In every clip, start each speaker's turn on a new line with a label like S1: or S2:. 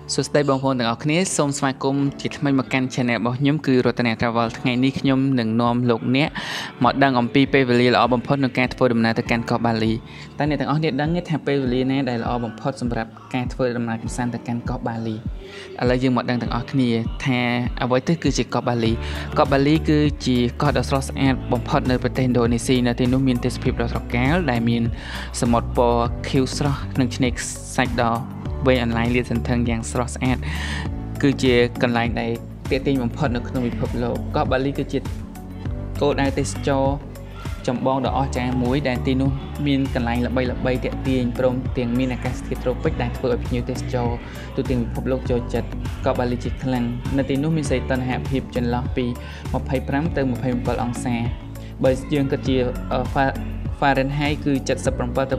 S1: សួស្តីបងប្អូនទាំងអស់គ្នាសូមស្វាគមន៍ជាថ្មីមកកាន់ Channel របស់ខ្ញុំគឺរតនៈ Travel ថ្ងៃនេះខ្ញុំនឹងនាំលោកអ្នកមកដឹងអំពីពេលវេលាល្អបំផុតក្នុងការធ្វើដំណើរទៅកាន់កោះបាលីតែអ្នកទាំងអស់គ្នាដឹងទេថាពេលវេលាណាដែលល្អបំផុតសម្រាប់ការធ្វើដំណើរកម្សាន្តទៅកាន់កោះបាលីឥឡូវយើងមកដឹងទាំងអស់គ្នាថាអ្វីទៅគឺជាកោះបាលីកោះបាលីគឺជាកោះដ៏ស្រស់ស្អាតបំផុតនៅប្រទេសឥណ្ឌូនេស៊ីនៅទីនោះមានទេសភាពដ៏ស្រស់ស្អាតដែលមានសមុទ្រពណ៌ខៀវស្រស់និងឆ្នេរខ្សាច់ដ៏វែងអន្លាយលាតសន្ធឹងយ៉ាងស្រស់ស្អាតគឺជាកន្លែងដែលទាក់ទាញបំផុតនៅក្នុងពិភពលោកកោះបាលីគឺជាគោលដៅទេសចរចម្បងដ៏អស្ចារ្យមួយដែលទីនោះមានកន្លែងល្បីៗទាក់ទាញព្រមទាំងមានអាកាសធាតុត្រូពិកដែលធ្វើឲ្យភ្ញៀវទេសចរទូទាំងពិភពលោកចូលចិត្តកោះបាលីជាខ្លាំងនៅទីនោះមានសីតុណ្ហភាពចន្លោះពី25ទៅ27អង្សាបើយើងគិតជា Fahrenheit គឺ77ទៅ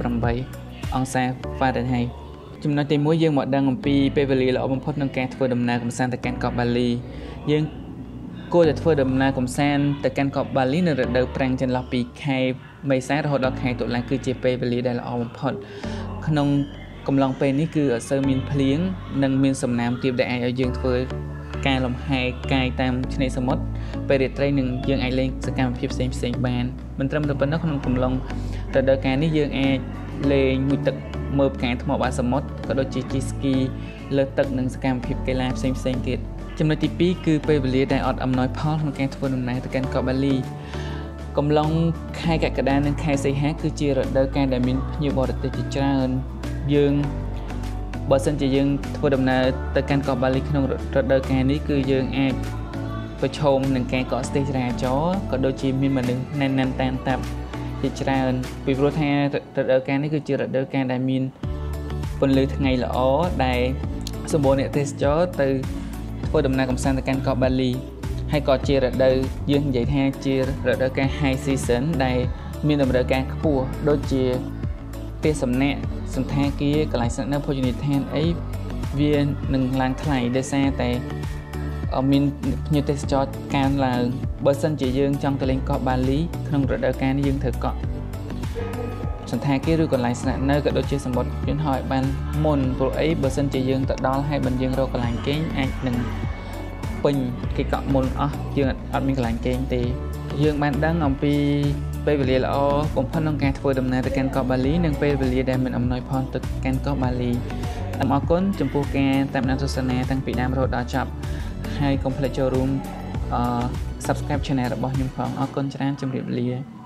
S1: 88អង្សា Fahrenheitចំណុចទី1យើងមកដឹងអំពីពេលវេលាល្អបំផុតក្នុងការធ្វើដំណើរកម្សាន្តទៅកាន់កោះបាលីយើងគួរតែធ្វើដំណើរកម្សាន្តទៅកាន់កោះបាលីនៅរដូវប្រាំងចន្លោះពីខែមេសារហូតដល់ខែតុលាគឺជាពេលវេលាដែលល្អបំផុតក្នុងកំឡុងពេលនេះគឺអត់សូវមានភ្លៀងនិងមានសំណើមទាបដែលអាចឲ្យយើងធ្វើការលំហែកាយតាមឆ្នេរសមុទ្រពេលរាត្រីនឹងយើងអាចលេងសកម្មភាពផ្សេងៗបានមិនត្រឹមតែប៉ុណ្ណោះក្នុងកំឡុងរដូវកាលនេះយើងអាចលេងមួយទឹកមើលផ្កាថ្មបាតសមុទ្រក៏ដូចជាជិះស្គីលើទឹកនិងសកម្មភាពកីឡាផ្សេងៗទៀតចំណុចទី2គឺពេលវេលាដែលអត់អំណោយផលក្នុងការធ្វើដំណើរទៅកាន់កោះបាលីកំឡុងខែកក្កដានិងខែសីហាគឺជារដូវកាលដែលមានភ្ញៀវបរទេសជាច្រើនយើងបើសិនជាយើងធ្វើដំណើរទៅកាន់កោះបាលីក្នុងរដូវកាលនេះគឺយើងអាចប្រឈមនឹងការកកស្ទះចរាចរណ៍ក៏ដូចជាមានមនុស្សណែនណាន់តានតាប់ជាច្រើនពីព្រោះថារដូវកាលនេះគឺជារដូវកាលដែលមានពន្លឺថ្ងៃល្អដែលសម្បូរអ្នកទេសចរទៅធ្វើដំណើរកម្សាន្តទៅកាន់កោះបាលីហើយក៏ជារដូវយើងនិយាយថាជារដូវកាល high season ដែលមានតម្រូវការខ្ពស់ដូចជាផ្ទះសំណាក់សន្តាគារកន្លែងស្នាក់នៅភោជនីយដ្ឋានអីវានឹងឡើងថ្លៃដោយសារតែមានភ្ញៀវទេសចរកើនឡើងបើសិនជាយើងចង់ទៅលេងកោះបាលីក្នុងរដូវកាលនេះយើងត្រូវកក់សន្តាគារឬកន្លែងស្នាក់នៅក៏ដូចជាសម្បត្តិយន្តហោះឲ្យបានមុនព្រោះអីបើសិនជាយើងទៅដល់ហើយមិនយើងរកកន្លែងគេងអាចនឹងពេញគេកក់មុនអស់យើងអត់មានកន្លែងគេងទេយើងបានដឹងអំពីពេលវេលាល្អបំផុតក្នុងការធ្វើដំណើរទៅកាន់កោះបាលីនិងពេលវេលាដែលមិនអំណោយផលទៅកាន់កោះបាលីអរគុណចំពោះការតាមដានទស្សនាតាំងពីដើមរហូតដល់ចប់ហើយកុំភ្លេចចូលរួមsubscribe channel របស់ខ្ញុំផងអរគុណច្រើនជម្រាបលា